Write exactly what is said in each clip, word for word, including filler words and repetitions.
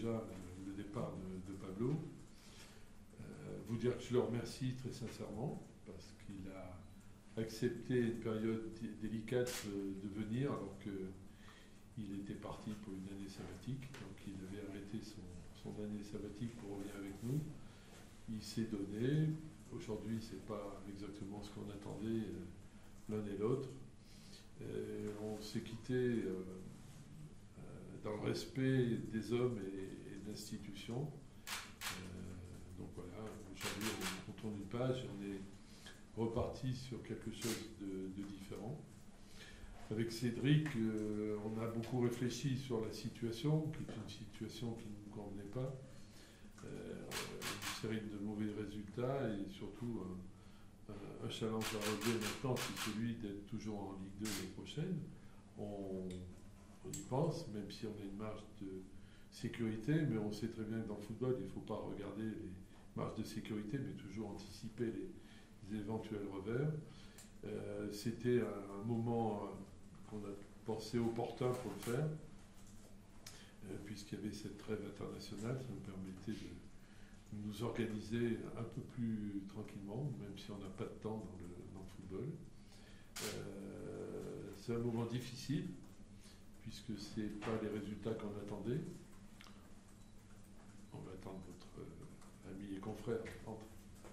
déjà euh, le départ de, de Pablo. Euh, vous dire que je le remercie très sincèrement parce qu'il a accepté une période délicate euh, de venir alors qu'il était parti pour une année sabbatique. Donc il avait arrêté son, son année sabbatique pour revenir avec nous. Il s'est donné. Aujourd'hui, ce n'est pas exactement ce qu'on attendait euh, l'un et l'autre. Euh, on s'est quitté euh, euh, dans le respect des hommes et, et de l'institution. Euh, donc voilà, aujourd'hui, on, on tourne une page et on est reparti sur quelque chose de, de différent. Avec Cédric, euh, on a beaucoup réfléchi sur la situation, qui est une situation qui ne nous convenait pas. Euh, une série de mauvais résultats et surtout un, un, un challenge à relever maintenant, c'est celui d'être toujours en Ligue deux l'année prochaine. On, on y pense, même si on a une marge de sécurité, mais on sait très bien que dans le football, il ne faut pas regarder les marges de sécurité, mais toujours anticiper les, les éventuels revers. Euh, C'était un, un moment qu'on a pensé opportun pour le faire, euh, puisqu'il y avait cette trêve internationale, ça nous permettait de nous organiser un peu plus tranquillement, même si on n'a pas de temps dans le, dans le football. Euh, c'est un moment difficile, puisque ce n'est pas les résultats qu'on attendait. On va attendre votre euh, ami et confrère. Entre.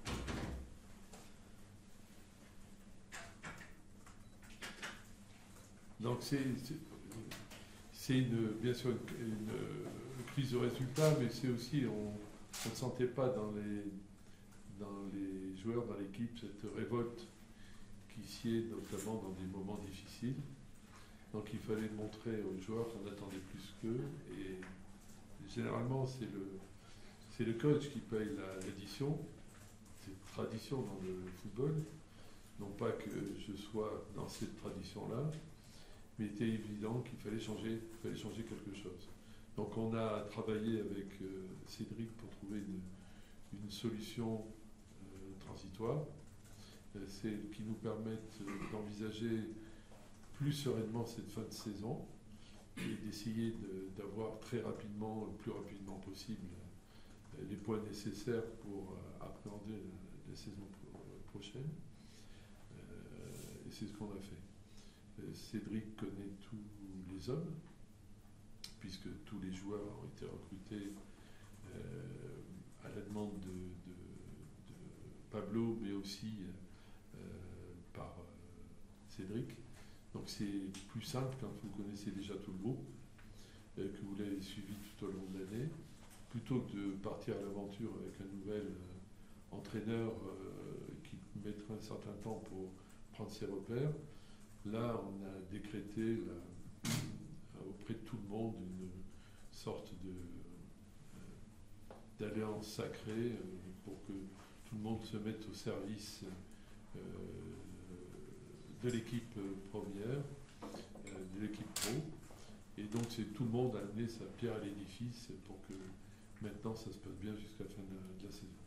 Donc c'est, c'est, c'est une, bien sûr une, une, une crise de résultats, mais c'est aussi, on, on ne sentait pas dans les, dans les joueurs, dans l'équipe, cette révolte qui sied notamment dans des moments difficiles. Donc il fallait montrer aux joueurs qu'on attendait plus qu'eux. Et généralement, c'est le, c'est le coach qui paye la, l'addition. C'est une tradition dans le football. Non pas que je sois dans cette tradition-là, mais il était évident qu'il fallait changer, qu'il fallait changer quelque chose. Donc on a travaillé avec euh, Cédric pour trouver une, une solution euh, transitoire, euh, c'est qui nous permette euh, d'envisager plus sereinement cette fin de saison et d'essayer de, d'avoir très rapidement, le plus rapidement possible, euh, les points nécessaires pour euh, appréhender la, la saison pro- prochaine. Euh, et c'est ce qu'on a fait. Euh, Cédric connaît tous les hommes, puisque tous les joueurs ont été recrutés euh, à la demande de, de, de Pablo, mais aussi euh, par euh, Cédric. Donc c'est plus simple quand vous connaissez déjà tout le groupe, euh, que vous l'avez suivi tout au long de l'année, plutôt que de partir à l'aventure avec un nouvel euh, entraîneur euh, qui mettra un certain temps pour prendre ses repères. Là, on a décrété la, auprès de tout le monde une sorte de, euh, d'alliance sacrée euh, pour que tout le monde se mette au service euh, de l'équipe première, euh, de l'équipe pro. Et donc c'est tout le monde a amené sa pierre à l'édifice pour que maintenant ça se passe bien jusqu'à la fin de, de la saison.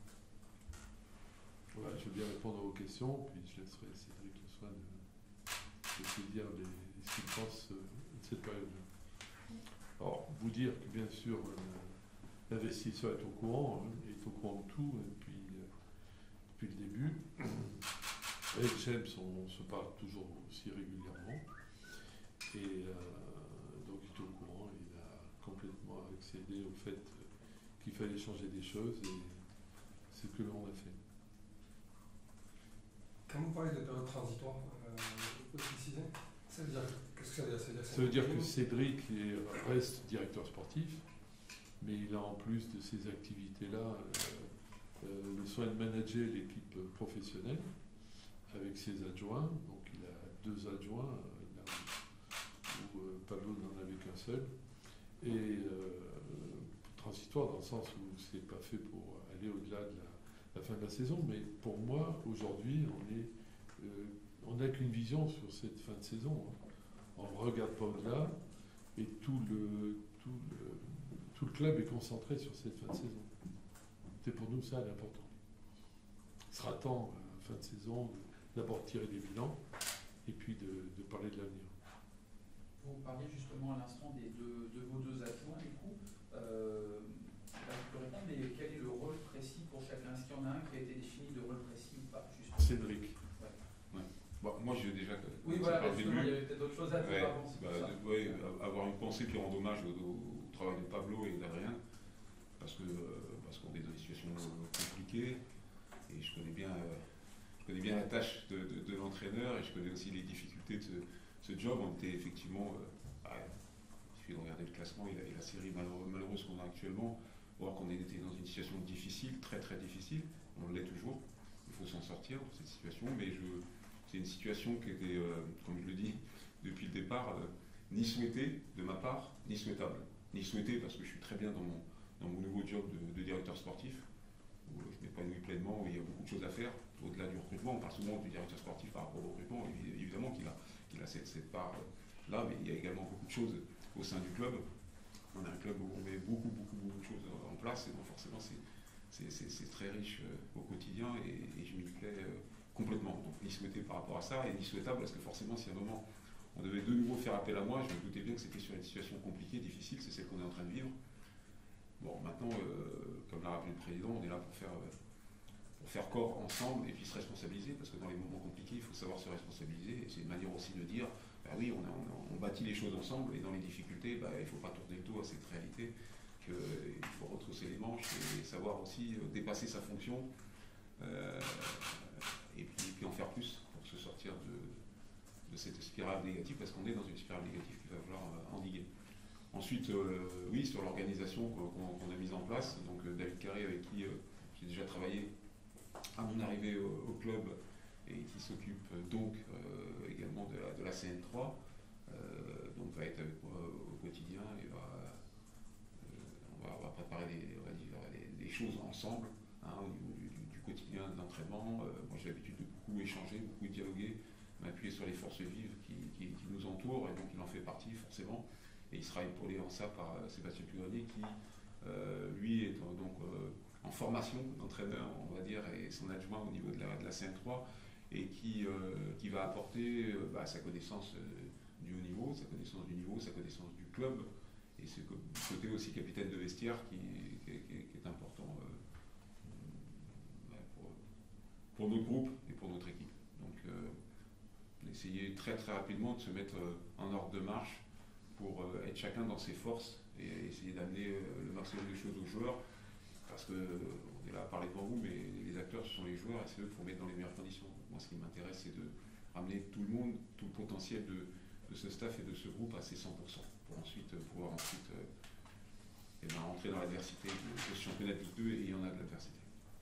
Voilà, je vais bien répondre à vos questions, puis je laisserai Cédric le soin de, de se dire les, ce qu'il pense euh, de cette période-là. Alors, vous dire que bien sûr, euh, l'investisseur est au courant, hein, il est au courant de tout depuis, euh, depuis le début. Avec James, on se parle toujours aussi régulièrement. Et euh, donc, il est au courant, il a complètement accédé au fait qu'il fallait changer des choses et c'est ce que l'on a fait. Quand vous parlez de période transitoire, euh, vous pouvez préciser ? Ça veut dire, qu'est-ce que ça veut dire ? Ça veut dire, ça veut dire que Cédric est, reste directeur sportif, mais il a en plus de ces activités-là euh, euh, le soin de manager l'équipe professionnelle avec ses adjoints. Donc il a deux adjoints, là où, où euh, Pablo n'en avait qu'un seul. Et euh, transitoire dans le sens où c'est pas fait pour aller au-delà de la, la fin de la saison, mais pour moi, aujourd'hui, on est euh, on n'a qu'une vision sur cette fin de saison. Hein. On ne regarde pas au-delà et tout le, tout, le, tout le club est concentré sur cette fin de saison. C'est pour nous ça l'important. Il sera temps, à la fin de saison, d'abord tirer des bilans et puis de, de parler de l'avenir. Vous parliez justement à l'instant des deux, de vos deux adjoints, du coup. Euh, penser puis rendre hommage au, au travail de Pablo et d'Adrien, parce que euh, parce qu'on est dans des situations compliquées, et je connais bien, euh, je connais bien la tâche de, de, de l'entraîneur, et je connais aussi les difficultés de ce, ce job. On était effectivement, euh, bah, il suffit de regarder le classement et la, et la série malheureuse, malheureuse qu'on a actuellement, voir qu'on était dans une situation difficile, très très difficile, on l'est toujours, il faut s'en sortir de cette situation, mais je, c'est une situation qui était, euh, comme je le dis depuis le départ, euh, ni souhaitée de ma part, ni souhaitable. Ni souhaitée parce que je suis très bien dans mon, dans mon nouveau job de, de directeur sportif, où je m'épanouis pleinement, où il y a beaucoup de choses à faire, au-delà du recrutement. On parle souvent du directeur sportif par rapport au recrutement, évidemment qu'il a, qu'il a cette, cette part-là, mais il y a également beaucoup de choses au sein du club. On a un club où on met beaucoup, beaucoup, beaucoup de choses en place, et donc forcément c'est, c'est, c'est, c'est très riche euh, au quotidien, et, et je m'y plais euh, complètement. Donc ni souhaité par rapport à ça, et ni souhaitable, parce que forcément si à un moment on devait de nouveau faire appel à moi, je me doutais bien que c'était sur une situation compliquée, difficile, c'est celle qu'on est en train de vivre. Bon, maintenant, euh, comme l'a rappelé le président, on est là pour faire, euh, pour faire corps ensemble et puis se responsabiliser, parce que dans les moments compliqués, il faut savoir se responsabiliser, et c'est une manière aussi de dire, bah oui, on, a, on, a, on bâtit les choses ensemble, et dans les difficultés, bah, il ne faut pas tourner le dos à cette réalité, qu'il faut retrousser les manches et savoir aussi euh, dépasser sa fonction, euh, et, puis, et puis en faire plus pour se sortir de, de cette spirale négative, parce qu'on est dans une spirale négative qu'il va falloir euh, endiguer. Ensuite, euh, oui, sur l'organisation qu'on, qu'on a mise en place, donc euh, David Carré, avec qui euh, j'ai déjà travaillé à mon arrivée au, au club, et qui s'occupe euh, donc euh, également de la, de la C N trois, euh, donc va être avec moi au quotidien, et va, euh, on, va, on va préparer les, on va dire, les, les choses ensemble, hein, au niveau du, du, du quotidien de l'entraînement. Euh, moi j'ai l'habitude de beaucoup échanger, beaucoup dialoguer, m'appuyer sur les forces vives qui, qui, qui nous entourent, et donc il en fait partie forcément. Et il sera épaulé en ça par euh, Sébastien Pugrenier, qui euh, lui est euh, donc euh, en formation d'entraîneur, on va dire, et son adjoint au niveau de la, de la C N trois, et qui, euh, qui va apporter euh, bah, sa connaissance euh, du haut niveau, sa connaissance du niveau, sa connaissance du club, et ce côté aussi capitaine de vestiaire qui, qui, qui, qui est important euh, pour, pour notre groupe et pour notre équipe. Donc euh, essayer très très rapidement de se mettre euh, en ordre de marche, pour euh, être chacun dans ses forces et essayer d'amener euh, le maximum de choses aux joueurs, parce que euh, on est là à parler devant vous, mais les acteurs ce sont les joueurs, et c'est eux qu'il faut mettre dans les meilleures conditions. Moi ce qui m'intéresse, c'est de ramener tout le monde, tout le potentiel de, de ce staff et de ce groupe à ses cent pour cent, pour ensuite euh, pouvoir ensuite euh, et ben, rentrer dans l'adversité de, de ce championnat de Ligue deux, et il y en a de l'adversité.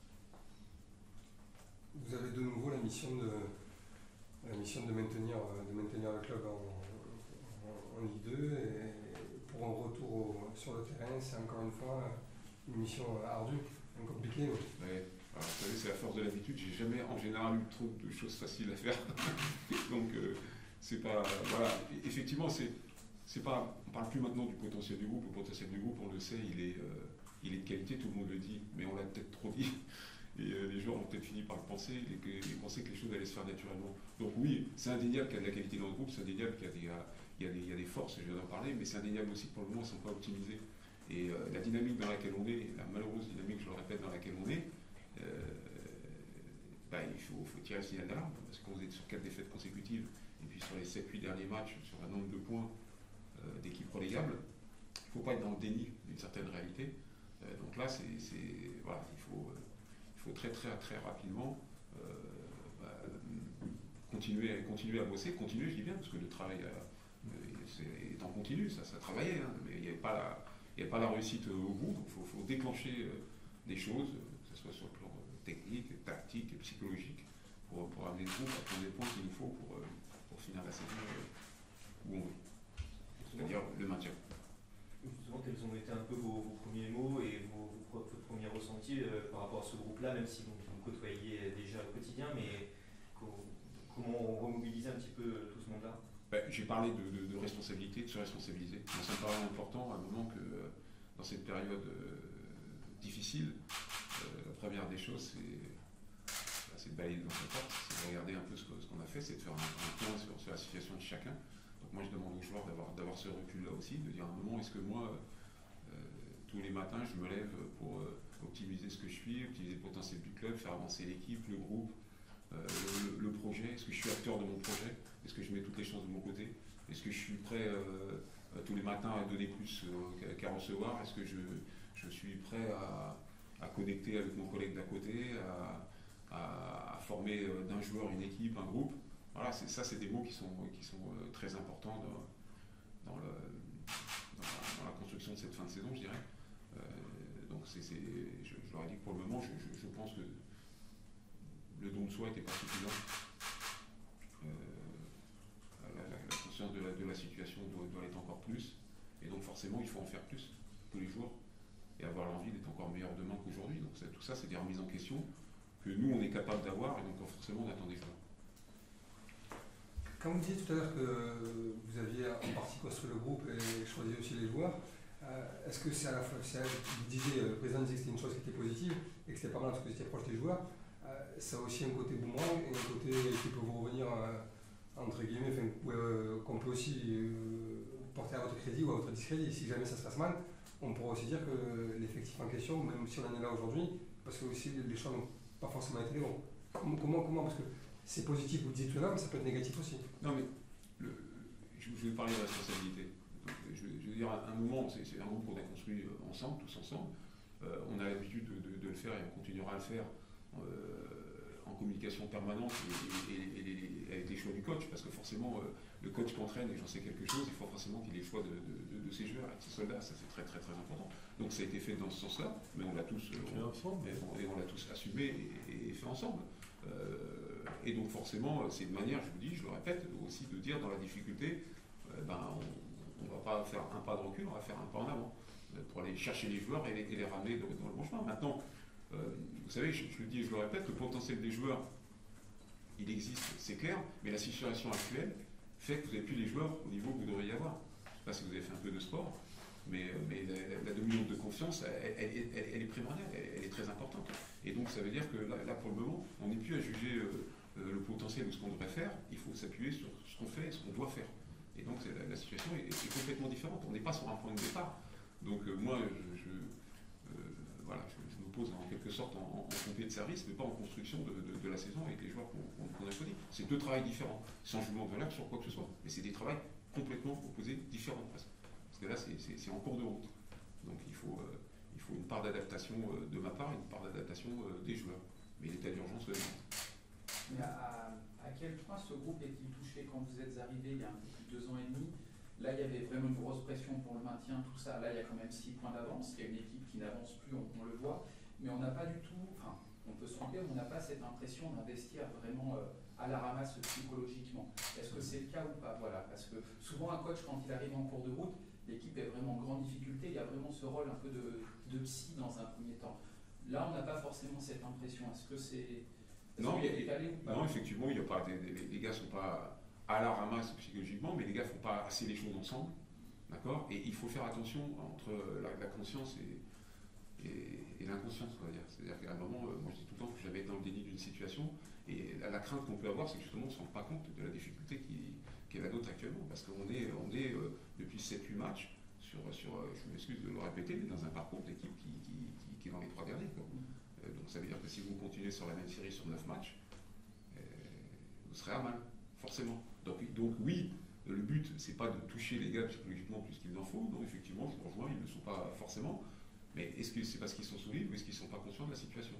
Vous avez de nouveau la mission de, la mission de, maintenir, de maintenir le club en en Ligue deux, et pour un retour au, sur le terrain, c'est encore une fois une mission ardue, compliquée. Oui. Ouais. Alors, vous savez, c'est la force de l'habitude, j'ai jamais en général eu trop de choses faciles à faire. Donc, euh, c'est pas. Voilà, effectivement, c'est, c'est pas. On parle plus maintenant du potentiel du groupe. Le potentiel du groupe, on le sait, il est, euh, il est de qualité, tout le monde le dit, mais on l'a peut-être trop dit. Et euh, les joueurs ont peut-être fini par le penser, et, et penser que les choses allaient se faire naturellement. Donc, oui, c'est indéniable qu'il y a de la qualité dans le groupe, c'est indéniable qu'il y a des. Il y, a des, il y a des forces, je viens d'en parler, mais c'est indéniable aussi que pour le moment, elles ne sont pas optimisées. Et euh, la dynamique dans laquelle on est, la malheureuse dynamique, je le répète, dans laquelle on est, euh, bah, il faut, faut tirer le signal d'alarme, parce qu'on est sur quatre défaites consécutives, et puis sur les sept huit derniers matchs, sur un nombre de points euh, d'équipes relégables, il ne faut pas être dans le déni d'une certaine réalité. Euh, donc là, c'est, c'est, voilà, il, faut, euh, il faut très très très rapidement euh, bah, continuer, continuer à bosser, continuer, je dis bien, parce que le travail a, c'est en continu, ça, ça travaillait, hein, mais il n'y avait pas la, il n'y avait pas la réussite au bout, donc il faut, faut déclencher euh, des choses, que ce soit sur le plan technique, tactique, psychologique, pour, pour amener le groupe à prendre les points qu'il nous faut pour, euh, pour finir la saison euh, où on veut, c'est-à-dire le maintien. Justement, quels ont été un peu vos, vos premiers mots et vos, vos, vos premiers ressentis euh, par rapport à ce groupe-là, même si vous, vous côtoyez déjà au quotidien, mais co- comment on remobilise un petit peu tout ce monde-là? Ben, j'ai parlé de, de, de responsabilité, de se responsabiliser. Moi, ça me paraît important à un moment que euh, dans cette période euh, difficile, euh, la première des choses, c'est, c'est de balayer dans sa porte, c'est de regarder un peu ce, que, ce qu'on a fait, c'est de faire un, un point sur, sur la situation de chacun. Donc moi, je demande aux joueurs d'avoir, d'avoir ce recul-là aussi, de dire à un moment, est-ce que moi, euh, tous les matins, je me lève pour euh, optimiser ce que je suis, optimiser le potentiel du club, faire avancer l'équipe, le groupe, euh, le, le projet, est-ce que je suis acteur de mon projet? Est-ce que je mets toutes les chances de mon côté? Est-ce que je suis prêt euh, euh, tous les matins à donner plus euh, qu'à recevoir? Est-ce que je, je suis prêt à, à connecter avec mon collègue d'à côté, à, à, à former euh, d'un joueur une équipe, un groupe? Voilà, ça, c'est des mots qui sont, qui sont euh, très importants dans, dans, le, dans, la, dans la construction de cette fin de saison, je dirais. Euh, donc, c'est, c'est, je, je leur ai dit que pour le moment, je, je, je pense que le don de soi n'était pas suffisant. Euh, la, la, la conscience de la, de la situation doit, doit être encore plus. Et donc, forcément, il faut en faire plus tous les jours et avoir l'envie d'être encore meilleur demain qu'aujourd'hui. Donc, ça, tout ça, c'est des remises en question que nous, on est capable d'avoir et donc, forcément, on attend des joueurs. Quand vous disiez tout à l'heure que vous aviez en partie construit le groupe et choisi aussi les joueurs, euh, est-ce que c'est à la fois, c'est à, vous disiez, le président disait que c'était une chose qui était positive et que c'était pas mal parce que vous étiez proche des joueurs, euh, ça a aussi un côté boomerang et un côté qui peut vous revenir, euh, entre guillemets, enfin, euh, qu'on peut aussi euh, porter à votre crédit ou à votre discrédit. Si jamais ça se passe mal, on pourra aussi dire que l'effectif en question, même si on en est là aujourd'hui, parce que aussi les choses n'ont pas forcément été les bons. Comment, comment, comment parce que c'est positif, vous le dites tout à l'heure, mais ça peut être négatif aussi. Non, mais le, je, je vais parler de responsabilité. Donc, je, je veux dire, à un moment, c'est, c'est un groupe qu'on a construit ensemble, tous ensemble. Euh, on a l'habitude de, de, de le faire et on continuera à le faire euh, en communication permanente et, et, et, et avec les choix du coach, parce que forcément, euh, le coach qui entraîne et j'en sais quelque chose, il faut forcément qu'il ait le choix de, de, de, de ses joueurs et de ses soldats. Ça, c'est très, très, très important. Donc, ça a été fait dans ce sens-là, mais on l'a tous, euh, on, et on, et on l'a tous assumé et, et fait ensemble. Euh, Et donc forcément, c'est une manière, je vous dis, je le répète, aussi de dire dans la difficulté, euh, ben, on ne va pas faire un pas de recul, on va faire un pas en avant, euh, pour aller chercher les joueurs et les, et les ramener dans, dans le bon chemin. Maintenant, euh, vous savez, je, je le dis et je le répète, le potentiel des joueurs, il existe, c'est clair, mais la situation actuelle fait que vous n'avez plus les joueurs au niveau que vous devriez avoir. Je ne sais pas si vous avez fait un peu de sport, mais, mais la, la dominante de confiance, elle, elle, elle, elle est primordiale, elle, elle est très importante. Et donc ça veut dire que là, là pour le moment, on n'est plus à juger euh, euh, le potentiel de ce qu'on devrait faire, il faut s'appuyer sur ce qu'on fait et ce qu'on doit faire. Et donc la, la situation est, est complètement différente, on n'est pas sur un point de départ. Donc euh, moi, je, je, euh, voilà, je, je me pose en quelque sorte en, en pompier de service, mais pas en construction de, de, de la saison avec les joueurs qu'on, qu'on a choisis. C'est deux travails différents, sans jugement de valeur sur quoi que ce soit. Mais c'est des travails complètement opposés, différents presque. Parce que là, c'est, c'est, c'est en cours de route. Donc il faut... Euh, Il faut une part d'adaptation de ma part et une part d'adaptation des joueurs. Mais l'état d'urgence le demande. Mais à, à quel point ce groupe est-il touché quand vous êtes arrivé il y a un peu plus de deux ans et demi? Là, il y avait vraiment une grosse pression pour le maintien, tout ça. Là, il y a quand même six points d'avance. Il y a une équipe qui n'avance plus, on, on le voit. Mais on n'a pas du tout, enfin, on peut se tromper, mais on n'a pas cette impression d'investir vraiment euh, à la ramasse psychologiquement. Est-ce que c'est le cas ou pas? Voilà, parce que souvent, un coach, quand il arrive en cours de route, l'équipe est vraiment en grande difficulté, il y a vraiment ce rôle un peu de, de psy dans un premier temps. Là, on n'a pas forcément cette impression. Est-ce que c'est... Est-ce non, qu'il y a décalé ou pas? Non, effectivement, il y a pas, les, les, les gars ne sont pas à la ramasse psychologiquement, mais les gars ne font pas assez les choses ensemble. D'accord? Et il faut faire attention entre la, la conscience et, et, et l'inconscience, on va dire. C'est-à-dire qu'à un moment, euh, moi je dis tout le temps que j'avais été dans le déni d'une situation, et la, la crainte qu'on peut avoir, c'est que justement on ne se rende pas compte de la difficulté qui, qui est la nôtre actuellement. Parce qu'on est, on est euh, depuis sept huit matchs, sur, sur, je m'excuse de le répéter, mais dans un parcours d'équipe qui, qui, qui, qui est dans les trois derniers. Quoi. Euh, donc ça veut dire que si vous continuez sur la même série sur neuf matchs, euh, vous serez à mal, forcément. Donc, donc oui, le but, c'est pas de toucher les gars psychologiquement plus qu'il en faut. Donc effectivement, je rejoins, ils ne le sont pas forcément. Mais est-ce que c'est parce qu'ils sont solides ou est-ce qu'ils ne sont pas conscients de la situation?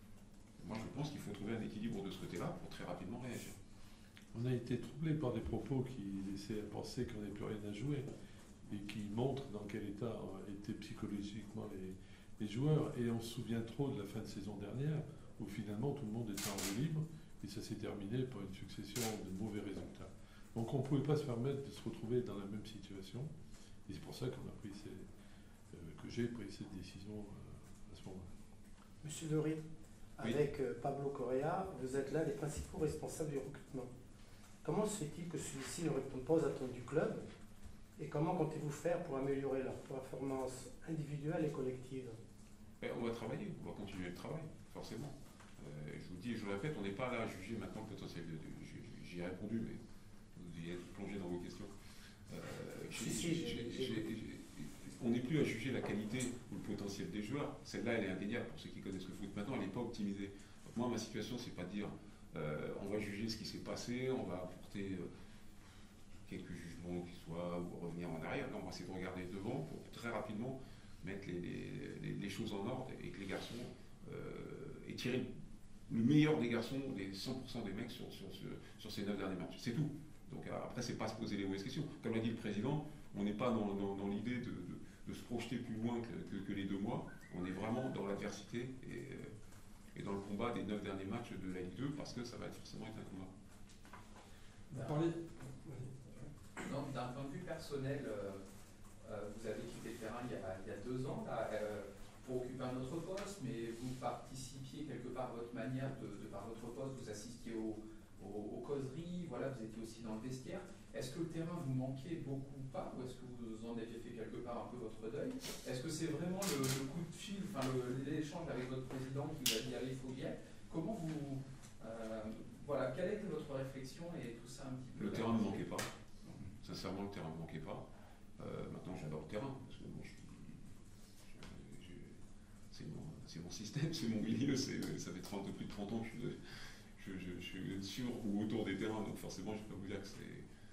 Moi, je pense qu'il faut trouver un équilibre de ce côté-là pour très rapidement réagir. On a été troublé par des propos qui laissaient penser qu'on n'avait plus rien à jouer et qui montrent dans quel état étaient psychologiquement les, les joueurs. Et on se souvient trop de la fin de saison dernière où finalement tout le monde était en roue libre et ça s'est terminé par une succession de mauvais résultats. Donc on ne pouvait pas se permettre de se retrouver dans la même situation et c'est pour ça qu'on a pris ces, euh, que j'ai pris cette décision euh, à ce moment-là. Monsieur Dory, avec oui. Pablo Correa, vous êtes là les principaux responsables du recrutement. Comment se fait-il que celui-ci ne réponde pas aux attentes du club? Et comment comptez-vous faire pour améliorer leur performance individuelle et collective? Ben, on va travailler, on va continuer le travail, forcément. Euh, je vous dis, je le répète, on n'est pas là à juger maintenant le potentiel. De, de, j'y ai répondu, mais vous y êtes plongé dans vos questions. Euh, si, si, j'ai, j'ai, j'ai, j'ai, on n'est plus à juger la qualité ou le potentiel des joueurs. Celle-là, elle est indéniable pour ceux qui connaissent le foot. Maintenant, elle n'est pas optimisée. Donc moi, ma situation, c'est pas de dire euh, on va juger ce qui s'est passé, on va apporter... Euh, quelques jugements qui soient, ou revenir en arrière. Non, on va essayer de regarder devant pour très rapidement mettre les, les, les choses en ordre et que les garçons euh, et tirer le meilleur des garçons, les cent pour cent des mecs sur, sur, sur, sur ces neuf derniers matchs. C'est tout. Donc après, c'est pas se poser les mauvaises questions. Comme l'a dit le président, on n'est pas dans, dans, dans l'idée de, de, de se projeter plus loin que, que, que les deux mois. On est vraiment dans l'adversité et, et dans le combat des neuf derniers matchs de la Ligue deux parce que ça va être forcément être un combat. Vous parlez. Donc, d'un point de vue personnel, euh, euh, vous avez quitté le terrain il y a, il y a deux ans là, euh, pour occuper un autre poste, mais vous participiez quelque part à votre manière, de, de par votre poste, vous assistiez aux, aux, aux causeries, voilà, vous étiez aussi dans le vestiaire. Est-ce que le terrain vous manquait beaucoup ou pas, ou est-ce que vous en avez fait quelque part un peu votre deuil? Est-ce que c'est vraiment le, le coup de fil, enfin l'échange avec votre président qui vous a dit allez, il faut y être? Comment vous... Euh, voilà, quelle était votre réflexion et tout ça un petit peu? Le terrain ne manquait pas. Sincèrement, le terrain ne manquait pas. Euh, maintenant, j'adore le terrain, parce que moi, je suis... Je, je, c'est, mon, c'est mon système, c'est mon milieu, c'est, ça fait trente, plus de trente ans que je, je, je, je suis sur ou autour des terrains, donc forcément, je ne peux pas vous dire que c'est...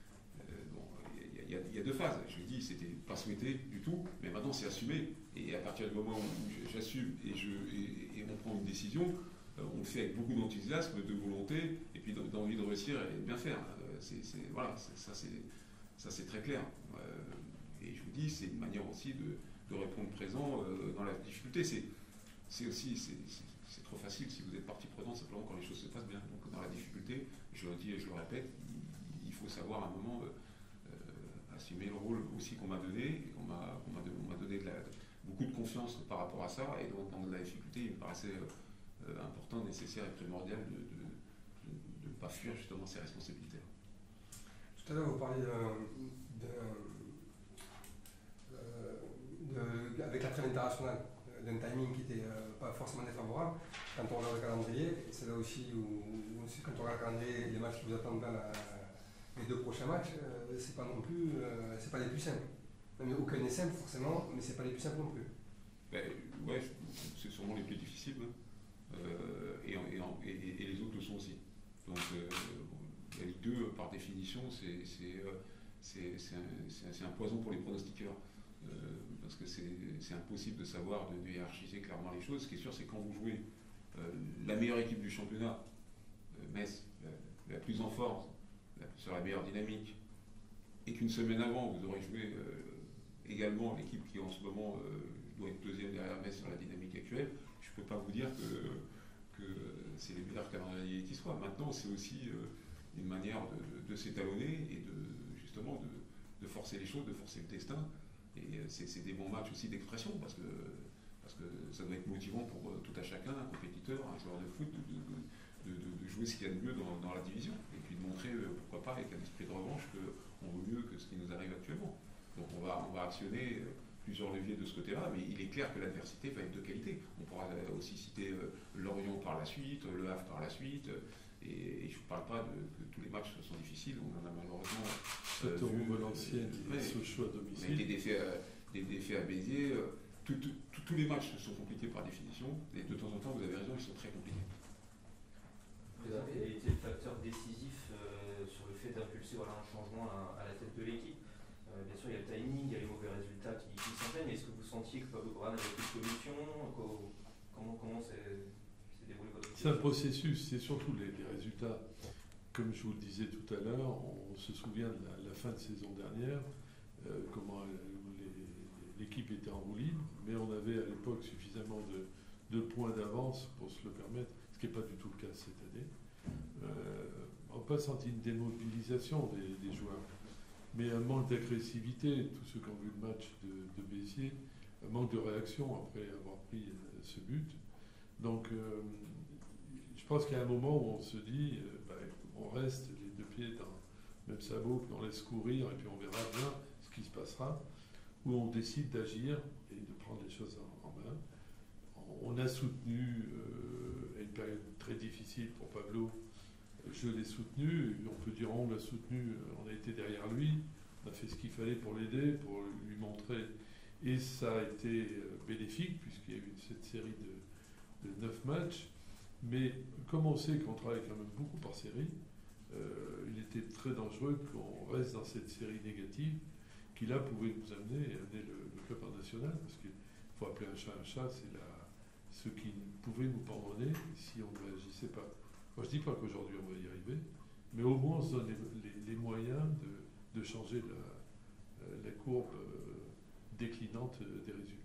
Il y, y, y a deux phases. Je dis, c'était pas souhaité du tout, mais maintenant c'est assumé. Et à partir du moment où j'assume et, je, et, et on prend une décision, euh, on le fait avec beaucoup d'enthousiasme, de volonté, et puis d'envie de réussir et de bien faire. Euh, c'est, c'est, voilà, c'est, ça, c'est, ça c'est très clair. Euh, et je vous dis, c'est une manière aussi de, de répondre présent euh, dans la difficulté. C'est, c'est aussi, c'est, c'est, c'est trop facile si vous êtes partie prenante simplement quand les choses se passent bien. Donc dans la difficulté, je le dis et je le répète, il, il faut savoir à un moment... Euh, assumer le rôle aussi qu'on m'a donné, et qu'on m'a, qu'on m'a, on m'a donné de la, beaucoup de confiance par rapport à ça, et donc dans la difficulté, il me paraissait euh, important, nécessaire et primordial de ne pas fuir justement ces responsabilités. Tout à l'heure, vous parliez de, de, de, de, avec la trêve internationale, d'un timing qui n'était euh, pas forcément défavorable. Quand on regarde le calendrier, c'est là aussi où, où quand on regarde le calendrier, les matchs qui vous attendent dans la les deux prochains matchs, euh, c'est pas non plus, euh, c'est pas les plus simples. Même aucun n'est simple forcément, mais c'est pas les plus simples non plus. Ben, ouais, c'est sûrement les plus difficiles, hein. euh, et, et, et, et les autres le sont aussi. Donc euh, la Ligue deux, par définition, c'est, c'est, c'est, c'est, un, c'est, un, c'est un poison pour les pronostiqueurs, euh, parce que c'est, c'est impossible de savoir, de, de hiérarchiser clairement les choses. Ce qui est sûr, c'est quand vous jouez euh, la meilleure équipe du championnat, euh, Metz, la, la plus en forme, sur la meilleure dynamique, et qu'une semaine avant, vous aurez joué euh, également l'équipe qui en ce moment euh, doit être deuxième derrière Metz sur la dynamique actuelle, je ne peux pas vous dire que, que c'est les meilleurs calendriers qui soient. Maintenant, c'est aussi euh, une manière de, de, de s'étalonner et de justement de, de forcer les choses, de forcer le destin. Et c'est, c'est des bons matchs aussi d'expression, parce que, parce que ça doit être motivant pour euh, tout à chacun, un compétiteur, un joueur de foot, de, de, de, de, de jouer ce qu'il y a de mieux dans, dans la division, et puis de montrer, euh, pourquoi pas, avec un esprit de revanche, qu'on vaut mieux que ce qui nous arrive actuellement. Donc on va, on va actionner euh, plusieurs leviers de ce côté-là, mais il est clair que l'adversité va être de qualité. On pourra euh, aussi citer euh, Lorient par la suite, Le Havre par la suite, euh, et, et je ne parle pas de, que tous les matchs sont difficiles, on en a malheureusement euh, vu Valenciennes et Sochaux à domicile. Des défaits, euh, des défaits à Béziers, euh, tout, tout, tout, tous les matchs sont compliqués par définition, et de temps en temps, vous avez raison, ils sont très compliqués. Vous avez été le facteur décisif euh, sur le fait d'impulser voilà, un changement à, à la tête de l'équipe. Euh, bien sûr, il y a le timing, il y a les mauvais résultats qui, qui s'enchaînent. Est-ce que vous sentiez que Pablo Correa n'avait plus de solution? Comment, comment c'est, c'est déroulé votre C'est un processus, c'est surtout les, les résultats. Comme je vous le disais tout à l'heure, on se souvient de la, la fin de saison dernière, euh, comment les, l'équipe était en roue libre, mais on avait à l'époque suffisamment de, de points d'avance pour se le permettre, ce qui n'est pas du tout le cas cette année. Euh, on n'a pas senti une démobilisation des, des joueurs, mais un manque d'agressivité, tous ceux qui ont vu le match de, de Béziers, un manque de réaction après avoir pris euh, ce but. Donc euh, je pense qu'il y a un moment où on se dit, euh, bah, on reste les deux pieds dans le même sabot, on laisse courir et puis on verra bien ce qui se passera, où on décide d'agir et de prendre les choses en, en main. On a soutenu euh, une période très difficile pour Pablo. Je l'ai soutenu, on peut dire on l'a soutenu, on a été derrière lui, on a fait ce qu'il fallait pour l'aider, pour lui montrer. Et ça a été bénéfique, puisqu'il y a eu cette série de, de neuf matchs. Mais comme on sait qu'on travaille quand même beaucoup par série, euh, il était très dangereux qu'on reste dans cette série négative qui là pouvait nous amener et amener le, le club en national, parce qu'il faut appeler un chat un chat, c'est la, ce qui pouvait nous pardonner si on ne réagissait pas. Moi je ne dis pas qu'aujourd'hui on va y arriver, mais au moins on se donne les, les, les moyens de, de changer la, la courbe euh, déclinante des résultats.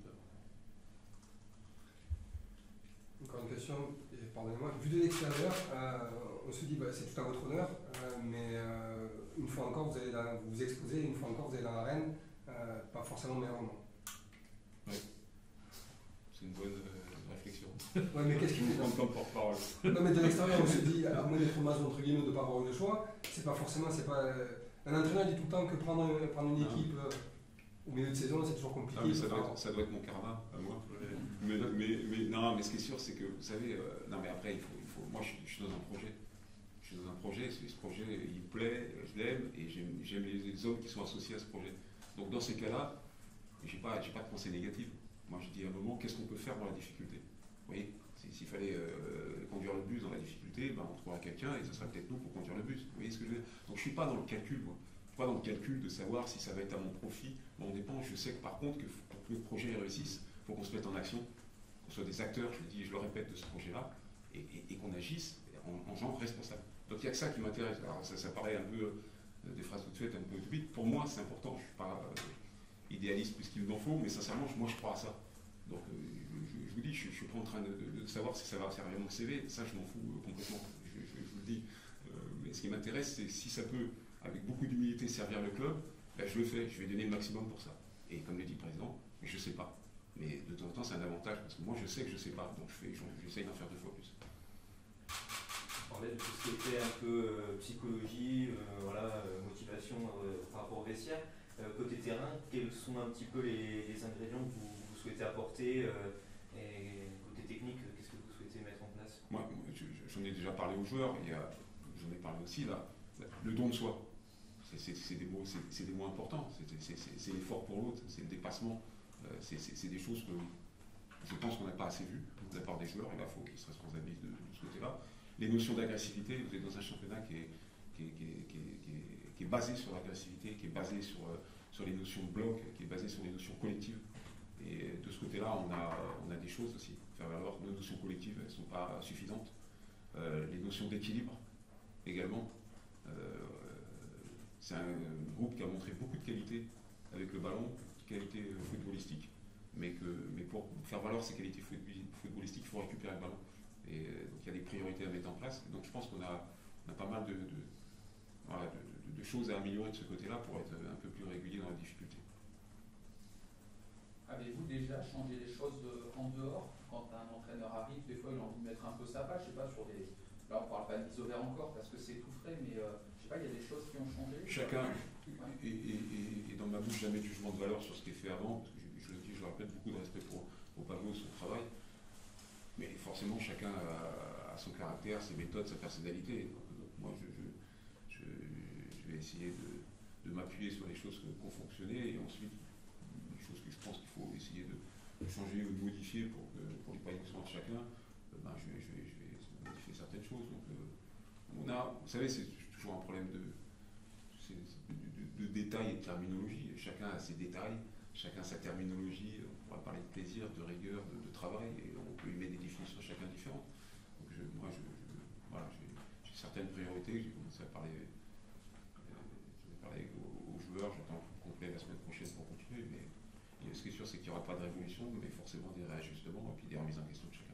Encore une question, et pardonnez-moi, vu de l'extérieur, euh, on se dit bah, c'est tout à votre honneur, euh, mais euh, une fois encore vous allez dans, vous, vous exposez, une fois encore vous allez dans l'arène, euh, pas forcément meilleur moment. Oui. C'est une bonne euh, réflexion. Ouais, mais qu'est-ce qui fait comme porte-parole. Non, mais de l'extérieur, on se dit, à moins d'être maso entre guillemets, de ne pas avoir eu le choix, c'est pas forcément, c'est pas. Euh, un entraîneur dit tout le temps que prendre, prendre une équipe euh, au milieu de saison, c'est toujours compliqué. Ah, mais ça, doit être, ça doit être mon karma, à moi. Ouais. Mais, mais, mais, non, mais ce qui est sûr, c'est que, vous savez, euh, non, mais après, il faut, il faut, moi, je, je suis dans un projet. Je suis dans un projet, ce, ce projet, il me plaît, je l'aime, et j'aime les, les hommes qui sont associés à ce projet. Donc, dans ces cas-là, j'ai pas, j'ai pas de pensée négative. Moi, je dis à un moment, qu'est-ce qu'on peut faire dans la difficulté? Vous voyez, s'il fallait euh, conduire le bus dans la difficulté, ben, on trouvera quelqu'un, et ce sera peut-être nous pour conduire le bus. Vous voyez ce que je veux dire? Donc, je suis pas dans le calcul, moi. Je suis pas dans le calcul de savoir si ça va être à mon profit, mais on dépend. Je sais que, par contre, que pour que le projet réussisse, il faut qu'on se mette en action, qu'on soit des acteurs, je le dis, je le répète, de ce projet-là, et, et, et qu'on agisse en, en genre responsable. Donc il n'y a que ça qui m'intéresse. Alors ça, ça paraît un peu, euh, des phrases toutes faites, un peu utopiques. Pour moi, c'est important. Je ne suis pas euh, idéaliste plus qu'il m'en faut, mais sincèrement, moi, je crois à ça. Donc euh, je, je vous dis, je ne suis pas en train de, de, de savoir si ça va servir mon C V. Ça, je m'en fous euh, complètement. Je, je, je vous le dis. Euh, mais ce qui m'intéresse, c'est si ça peut, avec beaucoup d'humilité, servir le club, ben, je le fais. Je vais donner le maximum pour ça. Et comme le dit le président, je ne sais pas. Mais de temps en temps, c'est un avantage, parce que moi, je sais que je ne sais pas, donc j'essaye d'en faire deux fois plus. On parlait de tout ce qui était un peu euh, psychologie, euh, voilà, euh, motivation euh, par rapport au vestiaire. Euh, côté terrain, quels sont un petit peu les, les ingrédients que vous, vous souhaitez apporter euh, et côté technique, qu'est-ce que vous souhaitez mettre en place? Moi, j'en ai déjà parlé aux joueurs, j'en ai parlé aussi, là, le don de soi. C'est des mots, c'est des mots importants, c'est l'effort pour l'autre, c'est le dépassement. Euh, c'est des choses que je pense qu'on n'a pas assez vues de la part des joueurs, et là, il faut qu'ils se responsabilisent de, de ce côté-là. Les notions d'agressivité, vous êtes dans un championnat qui est, qui est, qui est, qui est, qui est, qui est basé sur l'agressivité, qui est basé sur, euh, sur les notions de bloc, qui est basé sur les notions collectives. Et de ce côté-là, on a, on a des choses aussi à faire valoir. Nos notions collectives, elles ne sont pas suffisantes. Euh, les notions d'équilibre, également. Euh, c'est un groupe qui a montré beaucoup de qualité avec le ballon, qualité footballistique, mais, que, mais pour faire valoir ces qualités footballistiques, il faut récupérer le ballon. Et donc il y a des priorités à mettre en place. Donc je pense qu'on a, on a pas mal de, de, voilà, de, de, de choses à améliorer de ce côté-là pour être un peu plus régulier dans la difficulté. Avez-vous déjà changé les choses en dehors? Quand un entraîneur arrive, des fois il a envie de mettre un peu sa patte, je sais pas, sur des... Là on ne parle pas de l'isovert encore parce que c'est tout frais, mais euh, je sais pas, il y a des choses qui ont changé. Chacun, ouais. et, et, et, et dans ma bouche, jamais de jugement de valeur sur ce qui est fait avant, parce que je, je le dis, je le répète, beaucoup de respect pour, pour Pablo, son travail. Mais forcément, chacun a, a son caractère, ses méthodes, sa personnalité. Donc, donc moi, je, je, je, je vais essayer de, de m'appuyer sur les choses qui ont fonctionné et ensuite, les choses que je pense qu'il faut essayer de, de changer ou de modifier pour, que, pour l'épanouissement de chacun, euh, ben, je, vais, je, vais, je vais modifier certaines choses. Donc, euh, on a, vous savez, c'est toujours un problème de, de, de, de détails et de terminologie. Chacun a ses détails, chacun sa terminologie. On pourra parler de plaisir, de rigueur, de, de travail, et on peut y mettre des définitions chacun différentes. Donc je, moi, je, je, voilà, j'ai certaines priorités. J'ai commencé à parler, euh, parler aux, aux joueurs. J'attends le complet la semaine prochaine pour continuer. Mais et ce qui est sûr, c'est qu'il n'y aura pas de révolution, mais forcément des réajustements et puis des remises en question de chacun.